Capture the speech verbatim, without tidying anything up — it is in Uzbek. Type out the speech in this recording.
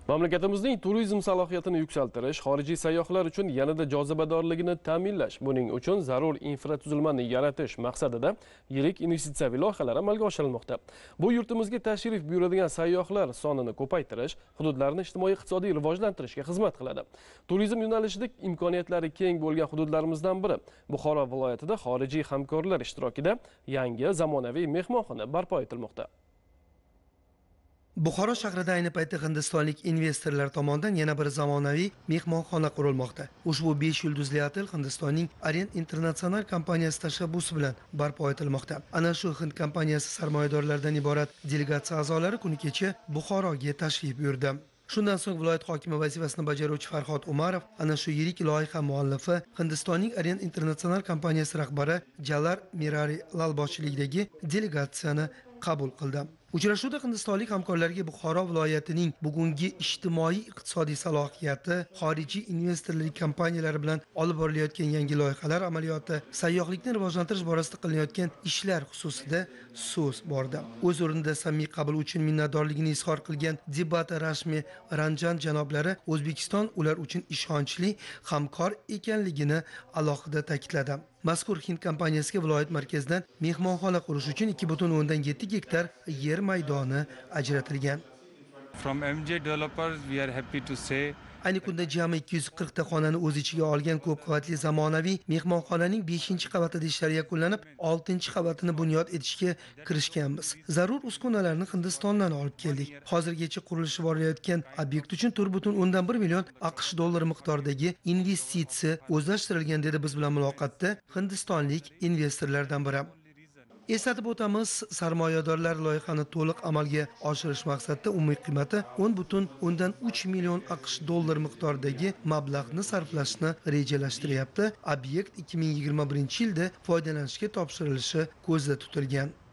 Mamlakatimizning turizm salohiyatini yuksaltirish, xorijiy sayyohlar uchun yanada jozibadorligini ta'minlash, buning uchun zarur infratuzilmani yaratish maqsadida yirik investitsiyaviy loyihalar amalga oshirilmoqda. Bu yurtimizga tashrif buyuradigan sayyohlar sonini ko'paytirish, hududlarni ijtimoiy-iqtisodiy rivojlantirishga xizmat qiladi. Turizm yo'nalishida imkoniyatlari keng bo'lgan hududlarimizdan biri Buxoro viloyatida xorijiy hamkorlar ishtirokida yangi zamonaviy mehmonxona barpo etilmoqda. Buxoro shahrida ayni paytda hindistonlik investorlar tomonidan yana bir zamonaviy mehmonxona qurilmoqda. Ushbu besh yulduzli otel Hindistonning Orient International kompaniyasi tashabbusi bilan barpo etilmoqda. Ana shu Hind kompaniyasi sarmoyadorlaridan iborat delegatsiya a'zolari kuni kecha Buxoroga tashrif buyurdi. Shundan so'ng viloyat hokimi vazifasini bajaruvchi Farhod Umarov ana shu yirik loyiha muallifi Hindistonning Orient International kompaniyasi rahbari Jalar Mirari Lal boshchiligidagi delegatsiyani qabul qildi. Uchrashuvda hindistonlik hamkorlarga Buxoro viloyatining bugungi ijtimoiy-iqtisodiy salohiyati, xorijiy investorlik kompaniyalari bilan olib borilayotgan yangi loyihalar amaliyoti, sayyohlikni rivojlantirish borasida qilinayotgan ishlar xususida so'z bordi. O'z o'rnida samimiy qabul uchun minnatdorligini izhor qilgan Dibata Rashmi Ranjan janoblari O'zbekiston ular uchun ishonchli hamkor ekanligini alohida ta'kidladi. Mazkur Hind kompaniyasiga viloyat markazidan mehmonxona qurish uchun ikki butun o'ndan yetti gektar yer maydoni ajratilgan. From M J Developers we are happy to say Ayni kunda jami ikki yuz qirq ta xonani o'z ichiga olgan ko'p qavatli zamonaviy mehmonxonaning beshinchi qavatida ishlar yakunlanib, oltinchi qavatini bunyod etishga kirishganmiz. Zarur uskunalarni Hindistondan olib keldik. Hozirgacha qurilishi borilayotgan obyekt uchun to'rt butun o'ndan bir million AQSh dollari miqdoridagi investitsiya o'zlashtirilgan, dedi biz bilan muloqotda hindistonlik investorlardan biri. Eslatib o'tamiz, sarmoyadorlar loyihani to'liq amalga oshirish maqsadida umumiy qiymati o'n butun o'ndan uch million AQSh dollari miqdoridagi mablag'ni sarflashni rejalashtiryapti. Obyekt ikki ming yigirma birinchi yilda foydalanishga topshirilishi ko'zda tutilgan.